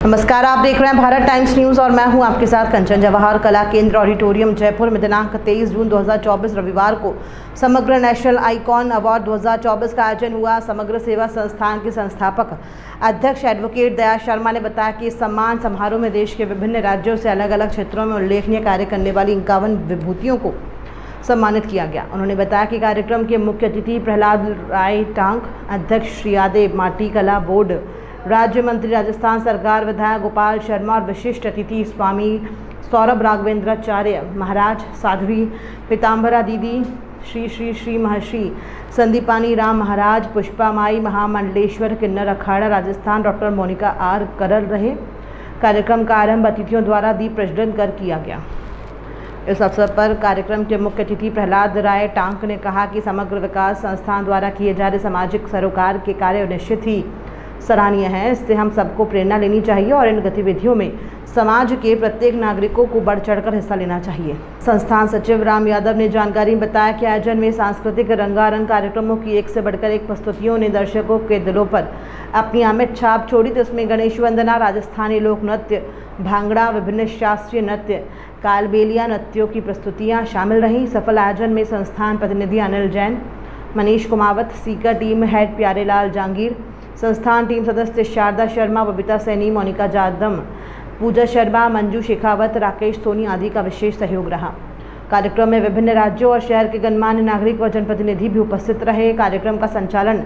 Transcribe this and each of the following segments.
नमस्कार, आप देख रहे हैं भारत टाइम्स न्यूज और मैं हूं आपके साथ कंचन। जवाहर कला केंद्र ऑडिटोरियम जयपुर में दिनांक 23 जून 2024 रविवार को समग्र नेशनल आइकॉन अवार्ड 2024 का आयोजन हुआ। समग्र सेवा संस्थान के संस्थापक अध्यक्ष एडवोकेट दया शर्मा ने बताया कि इस सम्मान समारोह में देश के विभिन्न राज्यों से अलग अलग क्षेत्रों में उल्लेखनीय कार्य करने वाली 51 विभूतियों को सम्मानित किया गया। उन्होंने बताया कि कार्यक्रम के मुख्य अतिथि प्रहलाद राय टांक, अध्यक्ष श्री यादेव, माटी कला बोर्ड राज्य मंत्री राजस्थान सरकार विधायक गोपाल शर्मा और विशिष्ट अतिथि स्वामी सौरभ राघवेंद्राचार्य महाराज, साध्वी पीताम्बरा दीदी, श्री श्री श्री महर्षि संदीपानी राम महाराज, पुष्पा माई महामंडलेश्वर किन्नर अखाड़ा राजस्थान डॉक्टर मोनिका आर करल रहे। कार्यक्रम का आरंभ अतिथियों द्वारा दीप प्रज्वलन कर किया गया। इस अवसर पर कार्यक्रम के मुख्य अतिथि प्रहलाद राय टांक ने कहा कि समग्र विकास संस्थान द्वारा किए जा रहे सामाजिक सरोकार के कार्य निश्चित ही सराहनीय है। इससे हम सबको प्रेरणा लेनी चाहिए और इन गतिविधियों में समाज के प्रत्येक नागरिकों को बढ़ चढ़कर हिस्सा लेना चाहिए। संस्थान सचिव राम यादव ने जानकारी बताया कि आयोजन में सांस्कृतिक रंगारंग कार्यक्रमों की एक से बढ़कर एक प्रस्तुतियों ने दर्शकों के दिलों पर अपनी अमिट छाप छोड़ी। तो इसमें गणेश वंदना, राजस्थानी लोक नृत्य, भांगड़ा, विभिन्न शास्त्रीय नृत्य, कालबेलिया नृत्यों की प्रस्तुतियाँ शामिल रहीं। सफल आयोजन में संस्थान प्रतिनिधि अनिल जैन, मनीष कुमावत, सीकर टीम हेड प्यारेलाल जहांगीर, संस्थान टीम सदस्य शारदा शर्मा, बबीता सैनी, मोनिका जादम, पूजा शर्मा, मंजू शेखावत, राकेश सोनी आदि का विशेष सहयोग रहा। कार्यक्रम में विभिन्न राज्यों और शहर के गणमान्य नागरिक व जनप्रतिनिधि भी उपस्थित रहे। कार्यक्रम का संचालन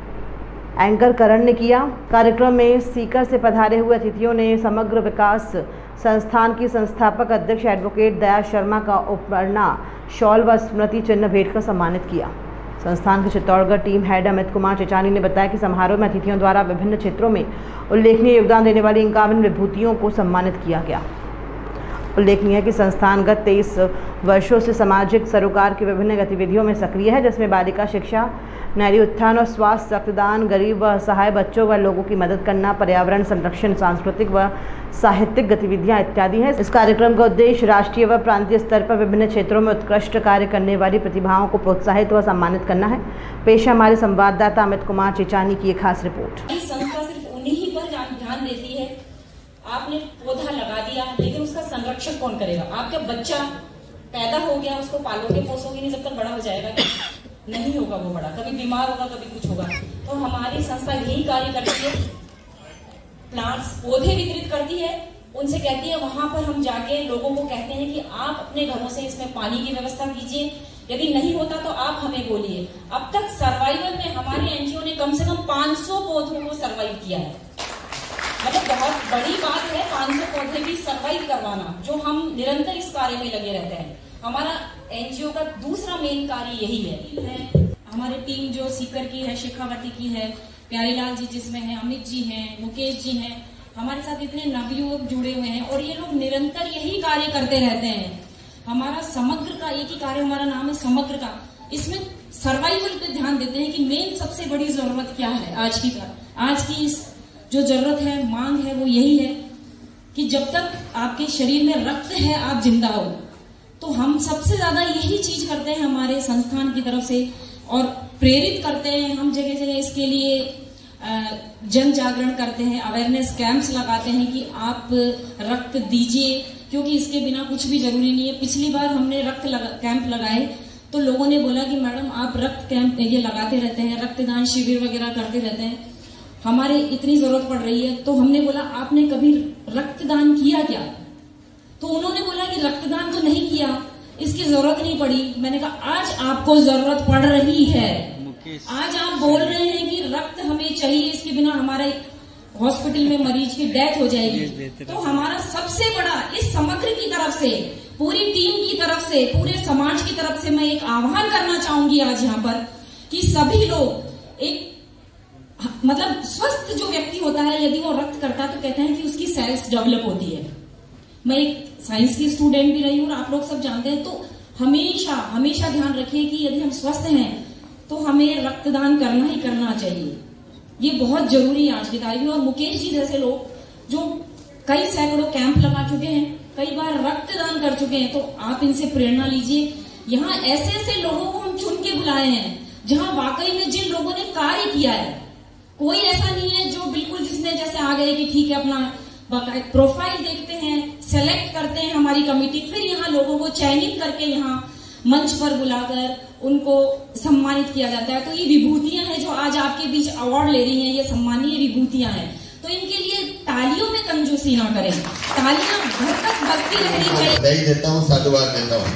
एंकर करण ने किया। कार्यक्रम में सीकर से पधारे हुए अतिथियों ने समग्र विकास संस्थान की संस्थापक अध्यक्ष एडवोकेट दया शर्मा का उपरना, शॉल व स्मृति चिन्ह भेंट कर सम्मानित किया। संस्थान के चित्तौड़गढ़ टीम हेड अमित कुमार चेचानी ने बताया कि समारोह में अतिथियों द्वारा विभिन्न क्षेत्रों में उल्लेखनीय योगदान देने वाली 51 विभूतियों को सम्मानित किया गया। उल्लेखनीय है कि संस्थान गत 23 वर्षों से सामाजिक सरोकार की विभिन्न गतिविधियों में सक्रिय है, जिसमें बालिका शिक्षा, नारी उत्थान और स्वास्थ्य, रक्तदान, गरीब व असहाय बच्चों व लोगों की मदद करना, पर्यावरण संरक्षण, सांस्कृतिक व साहित्यिक गतिविधियां इत्यादि हैं। इस कार्यक्रम का उद्देश्य राष्ट्रीय व प्रांतीय स्तर पर विभिन्न क्षेत्रों में उत्कृष्ट कार्य करने वाली प्रतिभाओं को प्रोत्साहित व सम्मानित करना है। पेश है हमारे संवाददाता अमित कुमार चेचानी की एक खास रिपोर्ट। संस्था सिर्फ उन्हीं पर ध्यान देती है। आपने पौधा लगा दिया, लेकिन उसका संरक्षण कौन करेगा? आपका बच्चा पैदा हो गया, उसको पालोगे पोसोगे नहीं, जब तक बड़ा हो जाएगा नहीं होगा वो बड़ा, कभी बीमार होगा, कभी कुछ होगा। तो हमारी संस्था यही कार्य करती है, प्लांट्स, पौधे वितरित करती है, उनसे कहती है वहां पर हम जाके लोगों को कहते हैं कि आप अपने घरों से इसमें पानी की व्यवस्था कीजिए, यदि नहीं होता तो आप हमें बोलिए। अब तक सर्वाइवल में हमारे एनजीओ ने कम से कम 500 पौधों को सर्वाइव किया है। मतलब बहुत बड़ी बात है 500 पौधे भी सर्वाइव करवाना, जो हम निरंतर इस कार्य में लगे रहते हैं। हमारा एनजीओ का दूसरा मेन कार्य यही है। हमारी टीम जो सीकर की है, शेखावती की है, प्यारेलाल जी जिसमें है, अमित जी हैं, मुकेश जी हैं, हमारे साथ इतने नवयुवक जुड़े हुए हैं और ये लोग निरंतर यही कार्य करते रहते हैं। हमारा समग्र का एक ही कार्य, हमारा नाम है समग्र का, इसमें सर्वाइवल पे ध्यान देते हैं कि मेन सबसे बड़ी जरूरत क्या है आज की इस जो जरूरत है, मांग है, वो यही है कि जब तक आपके शरीर में रक्त है आप जिंदा हो। तो हम सबसे ज्यादा यही चीज करते हैं हमारे संस्थान की तरफ से और प्रेरित करते हैं। हम जगह जगह इसके लिए जन जागरण करते हैं, अवेयरनेस कैंप्स लगाते हैं कि आप रक्त दीजिए, क्योंकि इसके बिना कुछ भी जरूरी नहीं है। पिछली बार हमने रक्त कैंप लगाए तो लोगों ने बोला कि मैडम आप रक्त कैंप ये लगाते रहते हैं, रक्तदान शिविर वगैरह करते रहते हैं, हमारे इतनी जरूरत पड़ रही है। तो हमने बोला आपने कभी रक्तदान किया क्या? तो उन्होंने बोला कि रक्तदान तो नहीं किया, इसकी जरूरत नहीं पड़ी। मैंने कहा आज आपको जरूरत पड़ रही है। आज आप बोल रहे हैं कि रक्त हमें चाहिए, इसके बिना हमारे हॉस्पिटल में मरीज की डेथ हो जाएगी। तो हमारा सबसे बड़ा इस समग्र की तरफ से, पूरी टीम की तरफ से, पूरे समाज की तरफ से मैं एक आह्वान करना चाहूंगी आज यहाँ पर कि सभी लोग एक मतलब स्वस्थ जो व्यक्ति होता है, यदि वो रक्त करता है तो कहते हैं कि उसकी सेल्स डेवलप होती है। मैं एक साइंस की स्टूडेंट भी रही हूँ और आप लोग सब जानते हैं। तो हमेशा ध्यान रखिए कि यदि हम स्वस्थ हैं तो हमें रक्तदान करना ही करना चाहिए। ये बहुत जरूरी है आज की तारीख में। और मुकेश जी जैसे लोग जो कई सैकड़ों कैंप लगा चुके हैं, कई बार रक्तदान कर चुके हैं, तो आप इनसे प्रेरणा लीजिए। यहाँ ऐसे लोगों को हम चुन के बुलाए हैं जहाँ वाकई में जिन लोगों ने कार्य किया है। कोई ऐसा नहीं है जो बिल्कुल जिसने जैसे आ गए कि ठीक है अपना बाकायदा प्रोफाइल देखते हैं, सेलेक्ट करते हैं हमारी कमेटी, फिर यहाँ लोगों को चयनित करके यहाँ मंच पर बुलाकर उनको सम्मानित किया जाता है। तो ये विभूतियां हैं जो आज आपके बीच अवार्ड ले रही हैं, ये सम्मानीय विभूतियां हैं। तो इनके लिए तालियों में कंजूसी ना करें, तालियां घर तक बजती रहनी चाहिए। बधाई देता हूँ, साधुवाद देता हूँ।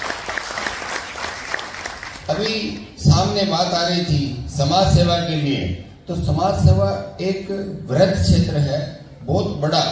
अभी सामने बात आ रही थी समाज सेवा के लिए, तो समाज सेवा एक वृहद क्षेत्र है, बहुत बड़ा।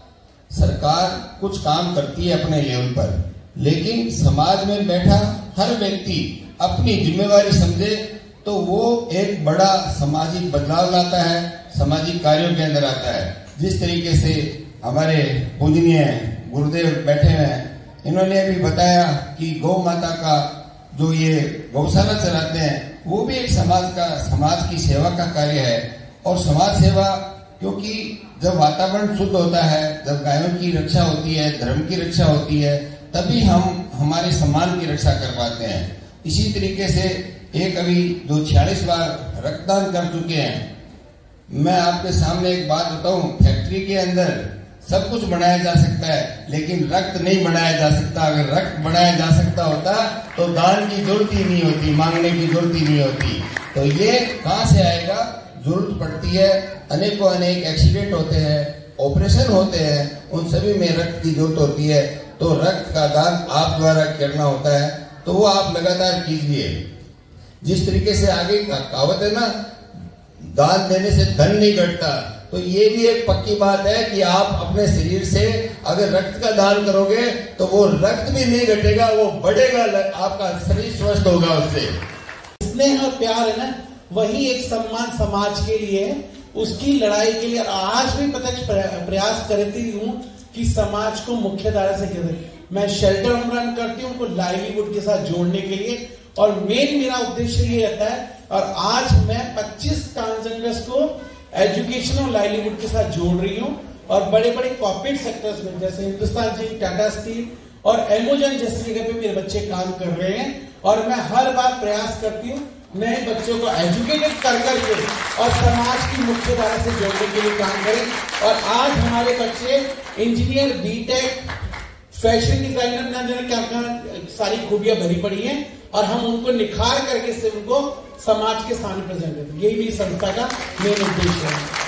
सरकार कुछ काम करती है अपने लेवल पर, लेकिन समाज में बैठा हर व्यक्ति अपनी जिम्मेवारी समझे तो वो एक बड़ा सामाजिक बदलाव लाता है, सामाजिक कार्यों के अंदर आता है। जिस तरीके से हमारे पूजनीय गुरुदेव बैठे हैं, इन्होंने अभी बताया कि गौ माता का जो ये गौशाला चलाते हैं वो भी एक समाज की सेवा का कार्य है। और समाज सेवा, क्योंकि जब वातावरण शुद्ध होता है, जब गायों की रक्षा होती है, धर्म की रक्षा होती है, तभी हम हमारे सम्मान की रक्षा कर पाते हैं। इसी तरीके से एक अभी जो 46 बार रक्तदान कर चुके हैं, मैं आपके सामने एक बात बताऊं, फैक्ट्री के अंदर सब कुछ बनाया जा सकता है, लेकिन रक्त नहीं बनाया जा सकता। अगर रक्त बनाया जा सकता होता तो दान की जरूरत ही नहीं होती, मांगने की जरूरत ही नहीं होती। तो ये कहाँ से आएगा? जरूरत पड़ती है, अनेकों अनेक एक्सीडेंट होते हैं, ऑपरेशन होते हैं, उन सभी में रक्त की जरूरत होती है। तो रक्त का दान आप द्वारा करना होता है, तो वो आप लगातार कीजिए। जिस तरीके से आगे कहावत है ना, दान देने से धन नहीं घटता, तो ये भी एक पक्की बात है कि आप अपने शरीर से अगर रक्त का दान करोगे तो वो रक्त भी नहीं घटेगा, वो बढ़ेगा, आपका शरीर स्वस्थ होगा उससे। स्नेह और प्यार है ना, वही एक सम्मान समाज के लिए है, उसकी लड़ाई के लिए आज भी प्रत्यक्ष प्रयास करती हूँ कि समाज को मुख्य धारा से कैसे मैं शेल्टर होम रन करती हूँ, उनको लाइवलीहुड के साथ जोड़ने के लिए। और मेरा उद्देश्य ये रहता है, और आज मैं 25 ट्रांसजेंडर्स को एजुकेशन और लाइवलीहुड के साथ जोड़ रही हूँ। और बड़े बड़े कॉर्पोरेट सेक्टर्स में जैसे हिंदुस्तान जिंक, टाटा स्टील और एमेजॉन जैसी जगह पे मेरे बच्चे काम कर रहे हैं। और मैं हर बार प्रयास करती हूँ नए बच्चों को एजुकेटेड कर करके और समाज की मुख्य धारा से जोड़ने के लिए काम करें। और आज हमारे बच्चे इंजीनियर, बीटेक, फैशन डिजाइनर, ना जाने क्या सारी खूबियां भरी पड़ी हैं, और हम उनको निखार करके से उनको समाज के सामने प्रेजेंट करते हैं। यही मेरी संस्था का मेन उद्देश्य है।